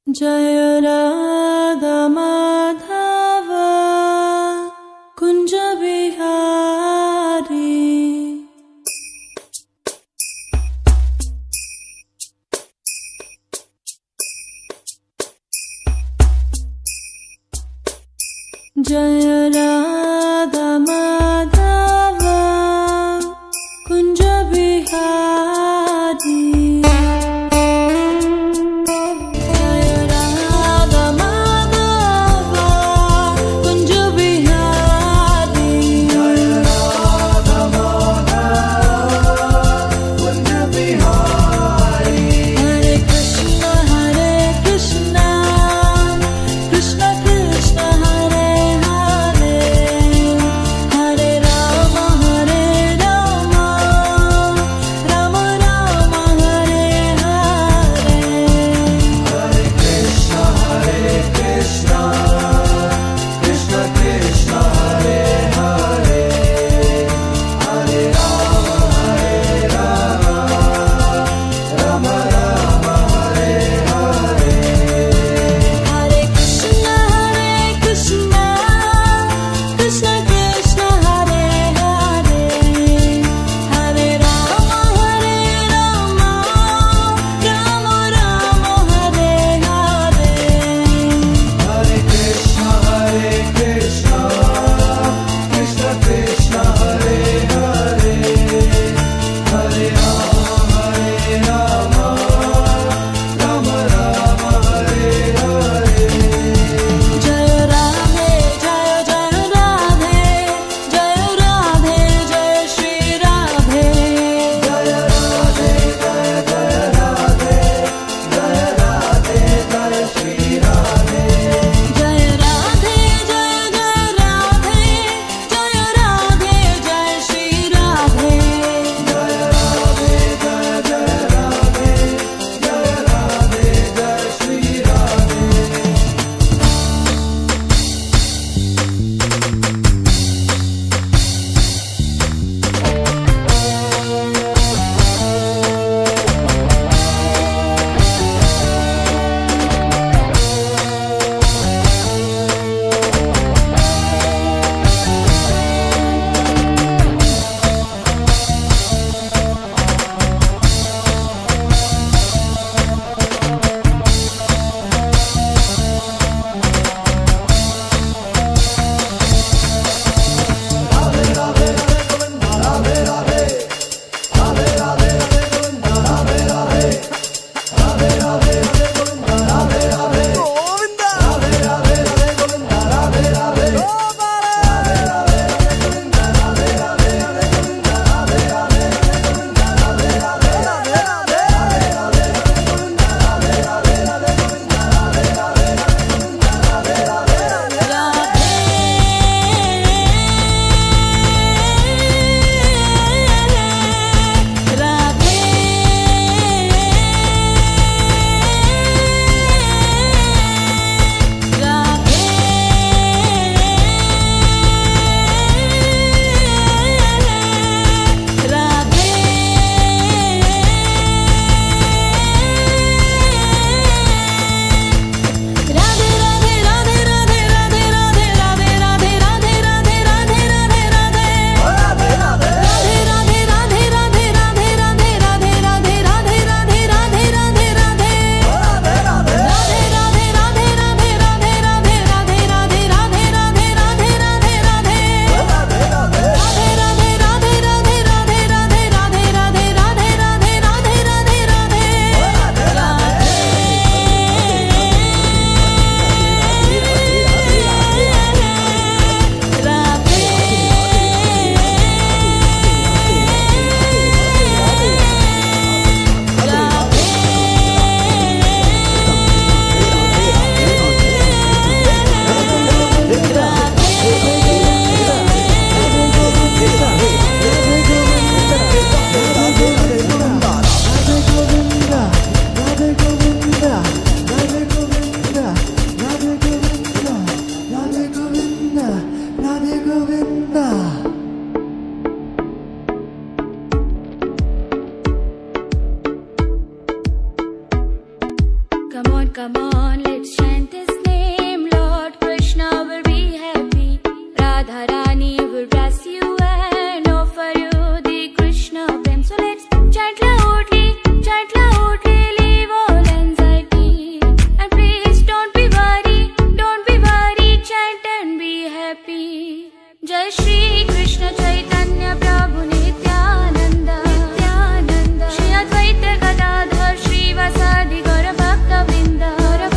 Jai Radha Madhav Kunj Bihari. Jai Radha Madhav Kunj Bihari. Hare come on, let's chant his name. Lord Krishna will be happy. Radharani will bless you and offer you the Krishna prem. So let's chant loudly, leave all anxiety. And please don't be worried, chant and be happy. Jai Shri Krishna Chaitanya Prabhu Nityananda, Shri Advaita Gadadhar Shrivasadi Gaura Bhakta Vrinda,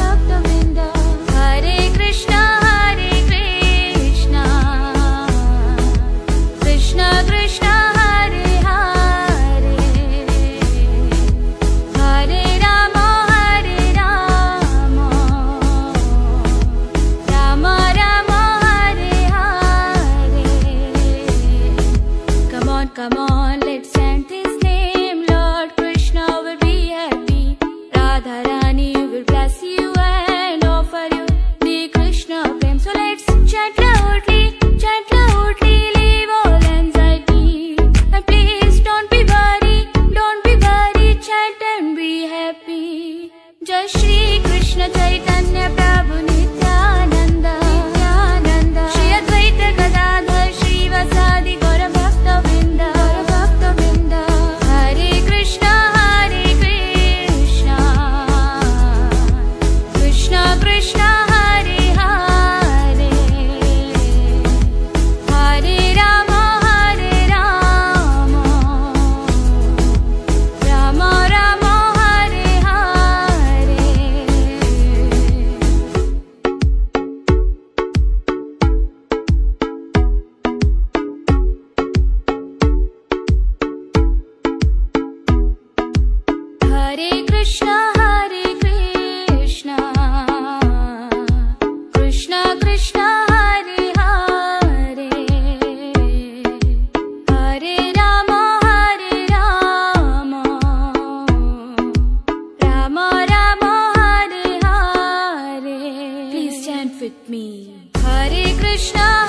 Hare Krishna, Krishna Krishna, Hare Hare, Hare Rama, Rama Rama, Hare Hare. Come on, let's chant his name. Lord Krishna will be happy. Radharani will bless you and offer you the Krishna prem. So let's chant loudly, leave all anxiety. And please don't be worried, chant and be happy. Jai Shri Krishna Chaitanya Prabhu Nityananda, Shri Advaita Gadadhar Shrivasadi Gaura Bhakta Vrinda, Hare Krishna, Krishna Krishna, Hare Hare, Hare Rama, Rama Rama, Hare Hare. Hare Krishna, Krishna Krishna, Hare Hare, Hare Rama, Rama Rama, Hare Hare. Please chant with me. Hare Krishna,